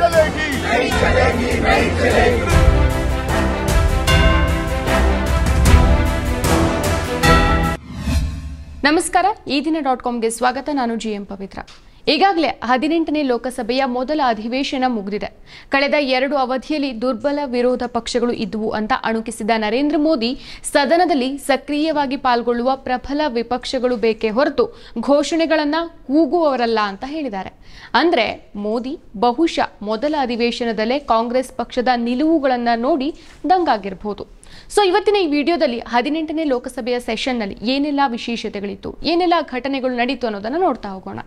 चलेगी, नहीं चलेगी, नहीं चलेगी। ನಮಸ್ಕಾರ ಈ ದಿನ.comಗೆ ಸ್ವಾಗತ ನಾನು ಜಿಎಂ ಪವಿತ್ರ ಈಗಾಗಲೇ 18ನೇ ಲೋಕಸಭೆಯ ಮೊದಲ ಅಧಿವೇಶನ ಮುಗಿದಿದೆ ಕಳೆದ 2 ಅವಧಿಯಲ್ಲಿ ದುರ್ಬಲ ವಿರೋಧ ಪಕ್ಷಗಳು ಇದ್ವು ಅಂತ ಅಣುಕಿಸಿದ ನರೇಂದ್ರ ಮೋದಿ ಸದನದಲ್ಲಿ ಸಕ್ರಿಯವಾಗಿ ಪಾಲ್ಗೊಳ್ಳುವ ಪ್ರಬಲ ವಿಪಕ್ಷಗಳು ಬೇಕೇ ಹೊರತು ಘೋಷಣೆಗಳನ್ನು ಕೂಗುವವರಲ್ಲ ಅಂತ ಹೇಳಿದ್ದಾರೆ ಅಂದ್ರೆ ಮೋದಿ ಬಹುಶಃ ಮೊದಲ ಅಧಿವೇಶನದಲ್ಲೇ ಕಾಂಗ್ರೆಸ್ ಪಕ್ಷದ ನಿಲುವುಗಳನ್ನು ನೋಡಿ ದಂಗಾಗಿರಬಹುದು ಸೊ ಇವತ್ತಿನ ಈ ವಿಡಿಯೋದಲ್ಲಿ 18ನೇ ಲೋಕಸಭೆಯ ಸೆಷನ್ನಲ್ಲಿ ಏನೆಲ್ಲ ವಿಶೇಷತೆಗಳಿತ್ತು ಏನೆಲ್ಲ ಘಟನೆಗಳು ನಡೆಯಿತು ಅನ್ನೋದನ್ನ ನೋಡ್ತಾ ಹೋಗೋಣ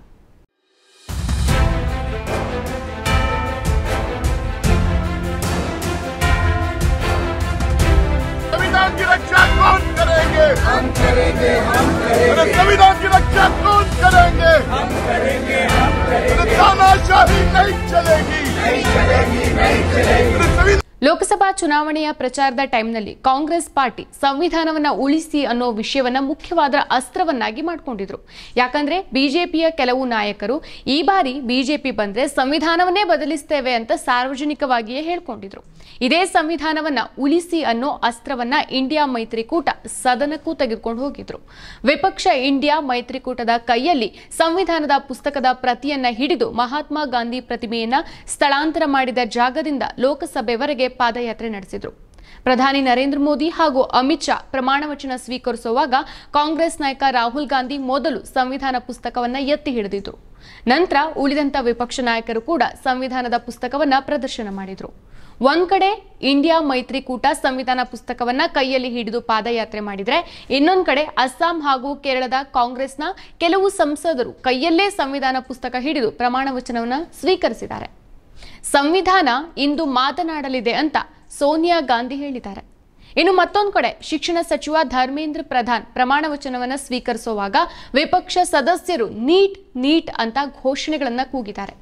संविधान की रक्षा कौन करेंगे? हम करेंगे, हम करेंगे। संविधान की रक्षा कौन करेंगे? हम करेंगे, हम करेंगे। तानाशाही नहीं चलेगी, नहीं चलेगी, नहीं चलेगी। ಲೋಕಸಭಾ ಚುನಾವಣೆಯ ಪ್ರಚಾರದ ಟೈಮ್ನಲ್ಲಿ ಕಾಂಗ್ರೆಸ್ ಪಾರ್ಟಿ ಸಂವಿಧಾನವನ್ನ ಉಳಿಸಿ ಅನ್ನೋ ವಿಷಯವನ್ನ ಮುಖ್ಯವಾದ ಅಸ್ತ್ರವನ್ನಾಗಿ ಮಾಡಿಕೊಂಡಿದ್ರು ಯಾಕಂದ್ರೆ ಬಿಜೆಪಿಯ ಕೆಲವು ನಾಯಕರು ಈ ಬಾರಿ ಬಿಜೆಪಿ ಬಂದ್ರೆ ಸಂವಿಧಾನವನ್ನೇ ಬದಲಿಸ್ತೇವೆ ಅಂತ ಸಾರ್ವಜನಿಕವಾಗಿಯೇ ಹೇಳ್ಕೊಂಡಿದ್ರು ಇದೇ ಸಂವಿಧಾನವನ್ನ ಉಳಿಸಿ ಅನ್ನೋ ಅಸ್ತ್ರವನ್ನ ಇಂಡಿಯಾ ಮೈತ್ರಿಕೂಟ ಸದನಕ್ಕೂ ತೆಗೆದುಕೊಂಡು ಹೋಗಿದ್ರು ವಿಪಕ್ಷ ಇಂಡಿಯಾ ಮೈತ್ರಿಕೂಟದ ಕೈಯಲ್ಲಿ ಸಂವಿಧಾನದ ಪುಸ್ತಕದ ಪ್ರತಿಯನ್ನ ಹಿಡಿದು ಮಹಾತ್ಮ ಗಾಂಧಿ ಪ್ರತಿಮೆಯನ್ನ ಸ್ಥಳಾಂತರ ಮಾಡಿದ ಜಾಗದಿಂದ ಲೋಕಸಭೆವರೆಗೆ ಪಾದಯಾತ್ರೆ ನಡೆಸಿದ್ರು ಪ್ರಧಾನಿ ನರೇಂದ್ರ ಮೋದಿ ಹಾಗೂ ಅಮಿತ್ ಶಾ ಪ್ರಮಾಣ ವಚನ ಸ್ವೀಕರಿಸುವಾಗ ಕಾಂಗ್ರೆಸ್ ನಾಯಕ ರಾಹುಲ್ ಗಾಂಧಿ ಮೊದಲು ಸಂವಿಧಾನ ಪುಸ್ತಕವನ್ನ ಎತ್ತಿ ಹಿಡಿದಿದ್ರು ನಂತರ ಉಳಿದಂತ ವಿಪಕ್ಷ ನಾಯಕರು ಕೂಡ ಸಂವಿಧಾನದ ಪುಸ್ತಕವನ್ನ ಪ್ರದರ್ಶನ ಮಾಡಿದ್ರು ಒಂದ್ ಕಡೆ ಇಂಡಿಯಾ ಮೈತ್ರಿಕೂಟ ಸಂವಿಧಾನ ಪುಸ್ತಕವನ್ನ ಕೈಯಲ್ಲಿ ಹಿಡಿದು ಪಾದಯಾತ್ರೆ ಮಾಡಿದ್ರೆ ಇನ್ನೊಂದ್ ಕಡೆ ಅಸ್ಸಾಂ ಹಾಗೂ ಕೇರಳದ ಕಾಂಗ್ರೆಸ್ನ ಕೆಲವು ಸಂಸದರು ಕೈಯಲ್ಲೇ ಸಂವಿಧಾನ ಪುಸ್ತಕ ಹಿಡಿದು ಪ್ರಮಾಣ ವಚನವನ್ನ ಸ್ವೀಕರಿಸಿದ್ದಾರೆ ಸಂವಿಧಾನ ಇಂದು ಮಾತನಾಡಲಿದೆ ಅಂತ ಸೋನಿಯಾ ಗಾಂಧಿ ಹೇಳಿದ್ದಾರೆ ಇನ್ನು ಮತ್ತೊಂದು ಕಡೆ ಶಿಕ್ಷಣ ಸಚಿವ ಧರ್ಮೇಂದ್ರ ಪ್ರಧಾನ್ ಪ್ರಮಾಣ ವಚನವನ್ನು ಸ್ವೀಕರಿಸುವಾಗ ವಿಪಕ್ಷ ಸದಸ್ಯರು ನೀಟ್ ನೀಟ್ ಅಂತ ಘೋಷಣೆಗಳನ್ನು ಕೂಗಿದ್ದಾರೆ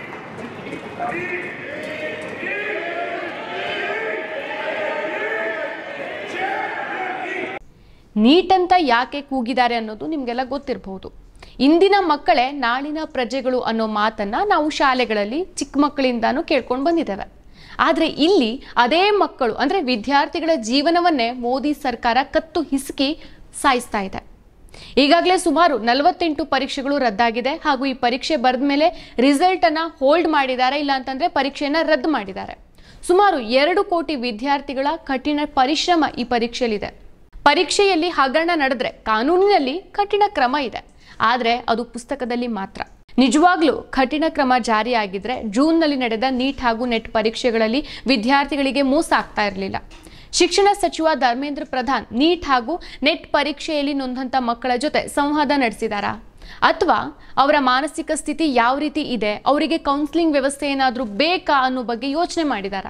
ನೀಟ್ ಅಂತ ಯಾಕೆ ಕೂಗಿದ್ದಾರೆ ಅನ್ನೋದು ನಿಮಗೆಲ್ಲ ಗೊತ್ತಿರಬಹುದು ಇಂದಿನ ಮಕ್ಕಳೇ ನಾಳಿನ ಪ್ರಜೆಗಳು ಅನ್ನೋ ಮಾತನ್ನ ನಾವು ಶಾಲೆಗಳಲ್ಲಿ ಚಿಕ್ಕ ಮಕ್ಕಳಿಂದಾನು ಕೇಳ್ಕೊಂಡು ಬಂದಿದ್ದೇವೆ ಆದ್ರೆ ಇಲ್ಲಿ ಅದೇ ಮಕ್ಕಳು ಅಂದ್ರೆ ವಿದ್ಯಾರ್ಥಿಗಳ ಜೀವನವನ್ನೇ ಮೋದಿ ಸರ್ಕಾರ ಕತ್ತು ಹಿಸುಕಿ ಸಾಯಿಸ್ತಾ ಇದೆ ಈಗಾಗಲೇ ಸುಮಾರು 48 ಪರೀಕ್ಷೆಗಳು ರದ್ದಾಗಿದೆ ಹಾಗೂ ಈ ಪರೀಕ್ಷೆ ಬರೆದ ಮೇಲೆ ರಿಸಲ್ಟ್ ಅನ್ನ ಹೋಲ್ಡ್ ಮಾಡಿದ್ದಾರೆ ಇಲ್ಲ ಅಂತಂದ್ರೆ ಪರೀಕ್ಷೆಯನ್ನ ರದ್ದು ಮಾಡಿದ್ದಾರೆ ಸುಮಾರು 2 ಕೋಟಿ ವಿದ್ಯಾರ್ಥಿಗಳ ಕಠಿಣ ಪರಿಶ್ರಮ ಈ ಪರೀಕ್ಷೆಯಲ್ಲಿದೆ ಪರೀಕ್ಷೆಯಲ್ಲಿ ಹಗರಣ ನಡೆದ್ರೆ ಕಾನೂನಿನಲ್ಲಿ ಕಠಿಣ ಕ್ರಮ ಇದೆ ಆದ್ರೆ ಅದು ಪುಸ್ತಕದಲ್ಲಿ ಮಾತ್ರ ನಿಜವಾಗ್ಲೂ ಕಠಿಣ ಕ್ರಮ ಜಾರಿಯಾಗಿದ್ರೆ ಜೂನ್ನಲ್ಲಿ ನಡೆದ ನೀಟ್ ಹಾಗೂ ನೆಟ್ ಪರೀಕ್ಷೆಗಳಲ್ಲಿ ವಿದ್ಯಾರ್ಥಿಗಳಿಗೆ ಮೋಸ ಆಗ್ತಾ ಇರಲಿಲ್ಲ ಶಿಕ್ಷಣ ಸಚಿವ ಧರ್ಮೇಂದ್ರ ಪ್ರಧಾನ್ ನೀಟ್ ಹಾಗೂ ನೆಟ್ ಪರೀಕ್ಷೆಯಲ್ಲಿ ನೊಂದಂತ ಮಕ್ಕಳ ಜೊತೆ ಸಂವಾದ ನಡೆಸಿದಾರಾ ಅಥವಾ ಅವರ ಮಾನಸಿಕ ಸ್ಥಿತಿ ಯಾವ ರೀತಿ ಇದೆ ಅವರಿಗೆ ಕೌನ್ಸಿಲಿಂಗ್ ವ್ಯವಸ್ಥೆ ಏನಾದರೂ ಬೇಕಾ ಅನ್ನೋ ಬಗ್ಗೆ ಯೋಚನೆ ಮಾಡಿದಾರಾ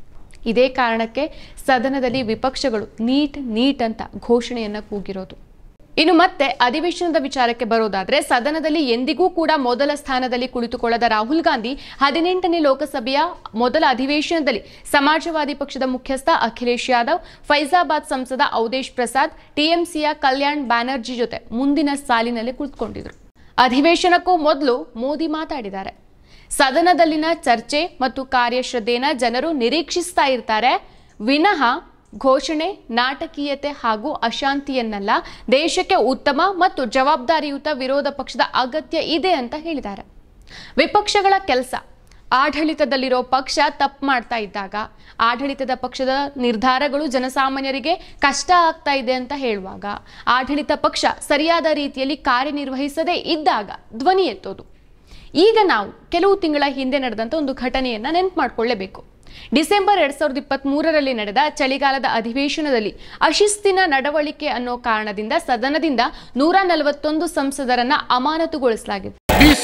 ಇದೇ ಕಾರಣಕ್ಕೆ ಸದನದಲ್ಲಿ ವಿಪಕ್ಷಗಳು ನೀಟ್ ನೀಟ್ ಅಂತ ಘೋಷಣೆಯನ್ನ ಕೂಗಿರೋದು ಇನ್ನು ಮತ್ತೆ ಅಧಿವೇಶನದ ವಿಚಾರಕ್ಕೆ ಬರೋದಾದ್ರೆ ಸದನದಲ್ಲಿ ಎಂದಿಗೂ ಕೂಡ ಮೊದಲ ಸ್ಥಾನದಲ್ಲಿ ಕುಳಿತುಕೊಳ್ಳದ ರಾಹುಲ್ ಗಾಂಧಿ 18ನೇ ಲೋಕಸಭೆಯ ಮೊದಲ ಅಧಿವೇಶನದಲ್ಲಿ ಸಮಾಜವಾದಿ ಪಕ್ಷದ ಮುಖ್ಯಸ್ಥ ಅಖಿಲೇಶ್ ಯಾದವ್ ಫೈಜಾಬಾದ್ ಸಂಸದ ಔದೇಶ್ ಪ್ರಸಾದ್ ಟಿಎಂಸಿಯ ಕಲ್ಯಾಣ್ ಬ್ಯಾನರ್ಜಿ ಜೊತೆ ಮುಂದಿನ ಸಾಲಿನಲ್ಲಿ ಕುಳಿತುಕೊಂಡಿದ್ರು ಅಧಿವೇಶನಕ್ಕೂ ಮೊದಲು ಮೋದಿ ಮಾತಾಡಿದ್ದಾರೆ ಸದನದಲ್ಲಿನ ಚರ್ಚೆ ಮತ್ತು ಕಾರ್ಯಶ್ರದ್ಧೆಯನ್ನ ಜನರು ನಿರೀಕ್ಷಿಸ್ತಾ ಇರ್ತಾರೆ ವಿನಃ ಘೋಷಣೆ ನಾಟಕೀಯತೆ ಹಾಗೂ ಅಶಾಂತಿಯನ್ನಲ್ಲ ದೇಶಕ್ಕೆ ಉತ್ತಮ ಮತ್ತು ಜವಾಬ್ದಾರಿಯುತ ವಿರೋಧ ಪಕ್ಷದ ಅಗತ್ಯ ಇದೆ ಅಂತ ಹೇಳಿದ್ದಾರೆ ವಿಪಕ್ಷಗಳ ಕೆಲಸ ಆಡಳಿತದಲ್ಲಿರೋ ಪಕ್ಷ ತಪ್ಪು ಮಾಡ್ತಾ ಇದ್ದಾಗ ಆಡಳಿತದ ಪಕ್ಷದ ನಿರ್ಧಾರಗಳು ಜನಸಾಮಾನ್ಯರಿಗೆ ಕಷ್ಟ ಆಗ್ತಾ ಇದೆ ಅಂತ ಹೇಳುವಾಗ ಆಡಳಿತ ಪಕ್ಷ ಸರಿಯಾದ ರೀತಿಯಲ್ಲಿ ಕಾರ್ಯನಿರ್ವಹಿಸದೇ ಇದ್ದಾಗ ಧ್ವನಿ ಎತ್ತೋದು ಈಗ ನಾವು ಕೆಲವು ತಿಂಗಳ ಹಿಂದೆ ನಡೆದಂತ ಒಂದು ಘಟನೆಯನ್ನ ನೆನಪು ಮಾಡಿಕೊಳ್ಳಬೇಕು ಡಿಸೆಂಬರ್ 2023ರಲ್ಲಿ ನಡೆದ ಚಳಿಗಾಲದ ಅಧಿವೇಶನದಲ್ಲಿ ಅಶಿಸ್ತಿನ ನಡವಳಿಕೆ ಅನ್ನೋ ಕಾರಣದಿಂದ ಸದನದಿಂದ 141 ಸಂಸದರನ್ನ ಅಮಾನತುಗೊಳಿಸಲಾಗಿದೆ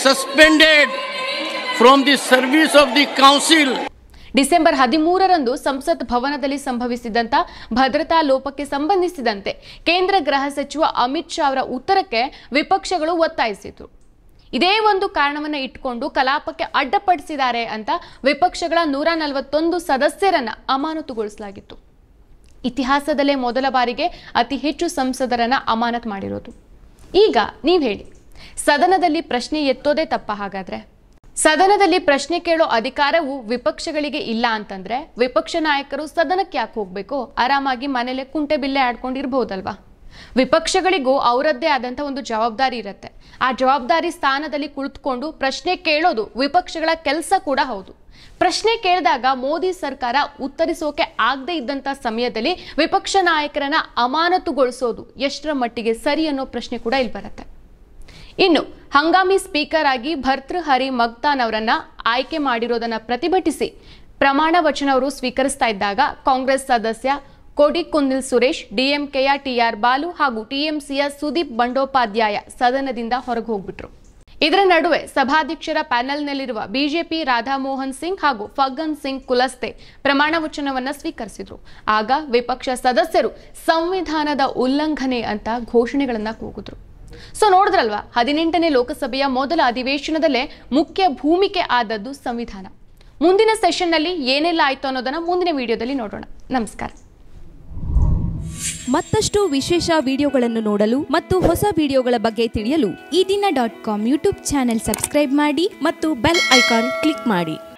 ಡಿಸೆಂಬರ್ 13ರಂದು ಸಂಸತ್ ಭವನದಲ್ಲಿ ಸಂಭವಿಸಿದಂತ ಭದ್ರತಾ ಲೋಪಕ್ಕೆ ಸಂಬಂಧಿಸಿದಂತೆ ಕೇಂದ್ರ ಗೃಹ ಸಚಿವ ಅಮಿತ್ ಶಾ ಅವರ ಉತ್ತರಕ್ಕೆ ವಿಪಕ್ಷಗಳು ಒತ್ತಾಯಿಸಿತು ಇದೇ ಒಂದು ಕಾರಣವನ್ನ ಇಟ್ಕೊಂಡು ಕಲಾಪಕ್ಕೆ ಅಡ್ಡಪಡಿಸಿದ್ದಾರೆ ಅಂತ ವಿಪಕ್ಷಗಳ 141 ಸದಸ್ಯರನ್ನ ಅಮಾನತುಗೊಳಿಸಲಾಗಿತ್ತು ಇತಿಹಾಸದಲ್ಲೇ ಮೊದಲ ಬಾರಿಗೆ ಅತಿ ಹೆಚ್ಚು ಸಂಸದರನ್ನ ಅಮಾನತು ಮಾಡಿರೋದು ಈಗ ನೀವು ಹೇಳಿ ಸದನದಲ್ಲಿ ಪ್ರಶ್ನೆ ಎತ್ತೋದೇ ತಪ್ಪ ಹಾಗಾದ್ರೆ ಸದನದಲ್ಲಿ ಪ್ರಶ್ನೆ ಕೇಳೋ ಅಧಿಕಾರವು ವಿಪಕ್ಷಗಳಿಗೆ ಇಲ್ಲ ಅಂತಂದ್ರೆ ವಿಪಕ್ಷ ನಾಯಕರು ಸದನಕ್ಕೆ ಯಾಕೆ ಹೋಗ್ಬೇಕು? ಆರಾಮಾಗಿ ಮನೇಲೆ ಕುಂಟೆ ಬಿಲ್ಲೆ ಆಡ್ಕೊಂಡಿರ್ಬಹುದಲ್ವಾ? ವಿಪಕ್ಷಗಳಿಗೂ ಅವರದ್ದೇ ಆದಂತ ಒಂದು ಜವಾಬ್ದಾರಿ ಇರುತ್ತೆ. ಆ ಜವಾಬ್ದಾರಿ ಸ್ಥಾನದಲ್ಲಿ ಕುಳಿತುಕೊಂಡು ಪ್ರಶ್ನೆ ಕೇಳೋದು ವಿಪಕ್ಷಗಳ ಕೆಲಸ ಕೂಡ ಹೌದು. ಪ್ರಶ್ನೆ ಕೇಳಿದಾಗ ಮೋದಿ ಸರ್ಕಾರ ಉತ್ತರಿಸೋಕೆ ಆಗದೆ ಇದ್ದಂತ ಸಮಯದಲ್ಲಿ ವಿಪಕ್ಷ ನಾಯಕರನ್ನ ಅಮಾನತುಗೊಳಿಸೋದು ಎಷ್ಟರ ಮಟ್ಟಿಗೆ ಸರಿ ಅನ್ನೋ ಪ್ರಶ್ನೆ ಕೂಡ ಇಲ್ಲಿ ಬರುತ್ತೆ. ಇನ್ನು ಹಂಗಾಮಿ ಸ್ಪೀಕರ್ ಆಗಿ ಭರ್ತೃಹರಿ ಮಗ್ತಾನ್ ಅವರನ್ನ ಆಯ್ಕೆ ಮಾಡಿರೋದನ್ನ ಪ್ರತಿಭಟಿಸಿ ಪ್ರಮಾಣ ವಚನ ಅವರು ಸ್ವೀಕರಿಸ್ತಾ ಇದ್ದಾಗ ಕಾಂಗ್ರೆಸ್ ಸದಸ್ಯ ಕೊಡಿಕುನ್ನಿಲ್ ಸುರೇಶ್, ಡಿಎಂಕೆಯ ಟಿಆರ್ ಬಾಲು ಹಾಗೂ ಟಿಎಂಸಿಯ ಸುದೀಪ್ ಬಂಡೋಪಾಧ್ಯಾಯ ಸದನದಿಂದ ಹೊರಗೆ ಹೋಗ್ಬಿಟ್ರು. ಇದರ ನಡುವೆ ಸಭಾಧ್ಯಕ್ಷರ ಪ್ಯಾನೆಲ್ನಲ್ಲಿರುವ ಬಿಜೆಪಿ ರಾಧಾಮೋಹನ್ ಸಿಂಗ್ ಹಾಗೂ ಫಗ್ಗನ್ ಸಿಂಗ್ ಕುಲಸ್ತೆ ಪ್ರಮಾಣ ವಚನವನ್ನ ಸ್ವೀಕರಿಸಿದ್ರು. ಆಗ ವಿಪಕ್ಷ ಸದಸ್ಯರು ಸಂವಿಧಾನದ ಉಲ್ಲಂಘನೆ ಅಂತ ಘೋಷಣೆಗಳನ್ನ ಕೂಗಿದ್ರು. ಸೊ ನೋಡಿದ್ರಲ್ವಾ, 18ನೇ ಲೋಕಸಭೆಯ ಮೊದಲ ಅಧಿವೇಶನದಲ್ಲೇ ಮುಖ್ಯ ಭೂಮಿಕೆ ಆದದ್ದು ಸಂವಿಧಾನ. ಮುಂದಿನ ಸೆಷನ್ನಲ್ಲಿ ಏನೆಲ್ಲ ಆಯ್ತು ಅನ್ನೋದನ್ನ ಮುಂದಿನ ವಿಡಿಯೋದಲ್ಲಿ ನೋಡೋಣ. ನಮಸ್ಕಾರ. ಮತ್ತಷ್ಟು ವಿಶೇಷ ವಿಡಿಯೋಗಳನ್ನು ನೋಡಲು ಮತ್ತು ಹೊಸ ವಿಡಿಯೋಗಳ ಬಗ್ಗೆ ತಿಳಿಯಲು EDina.com ಯೂಟ್ಯೂಬ್ ಚಾನೆಲ್ ಸಬ್ಸ್ಕ್ರೈಬ್ ಮಾಡಿ ಮತ್ತು ಬೆಲ್ ಐಕಾನ್ ಕ್ಲಿಕ್ ಮಾಡಿ.